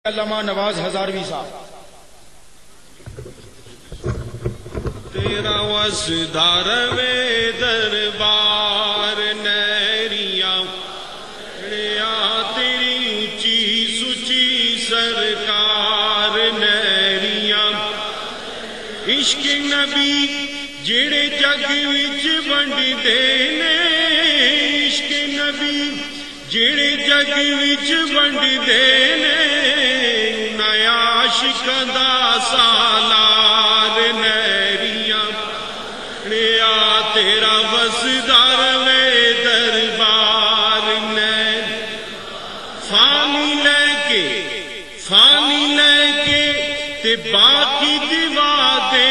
علامہ نواز ہزاروی صاحب. تیرا وسدار وے دربار نیریاں تیری اونچی سچی سرکار نیریاں عشق نبی جڑے جگ وچ ونڈدے نے عشق نبی جڑے جگ وچ ونڈدے نے عاشقاں دا سالار نیریاں تیرا وسدار وے دربار نے فانی لے کے تے باقی دیوا دے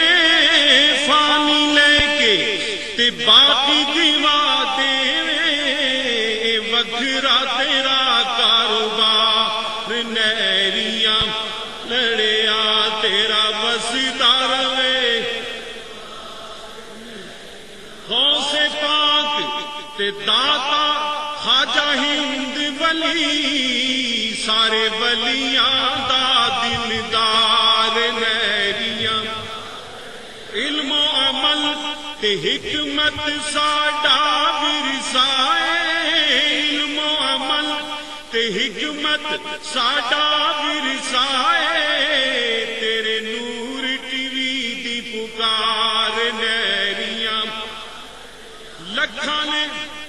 فانی لے کے تے باقی دیوا دے وکھرا تیرا کاروبار نیریاں لڑیا تیرا وسدار وے غوث پاک تے داتا خواجہ ہند ولی سارے ولیاں دا دلدار نیریاں علم و عمل تے حکمت ساڈا ورثہ علم و عمل تے حکمت ساڈا ورثہ تیرے نور ٹی وی دی پکار نیریاں لکھاں نے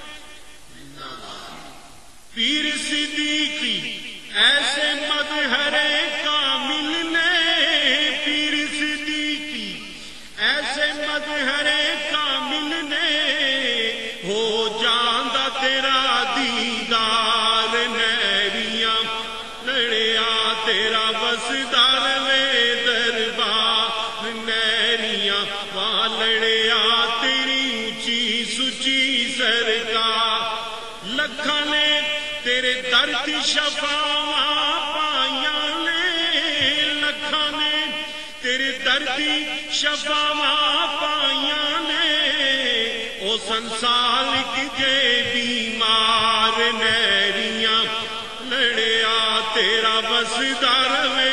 پیر صدیقی ایسے مظہر کامل نے پیر صدیقی ایسے مظہر کامل نے ہو جاندا تیرا دیدار نیریاں لڑیا تیرا وسدار وے دربار نیریاں وا لڑیا تیری اونچی سچی سرکار لکھاں نے تیرے درد شفاواں پائیاں نے لکھاں نے تیرے درد شفاواں پائیاں نے او سنسال جے بیمار نیریاں لڑیا تیرا وسدار وے